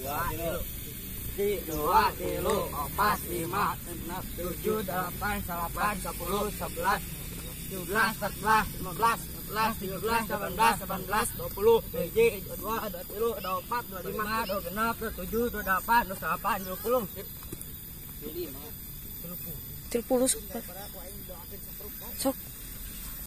dua, tilu, opat, lima, enam, tujuh, delapan, salapan, 10, 11, 17, 14, 15, 16, 17, 18, 20, 21, 22, 23, 24, 25, 26, 27, 28, 29, 30. 30 sok.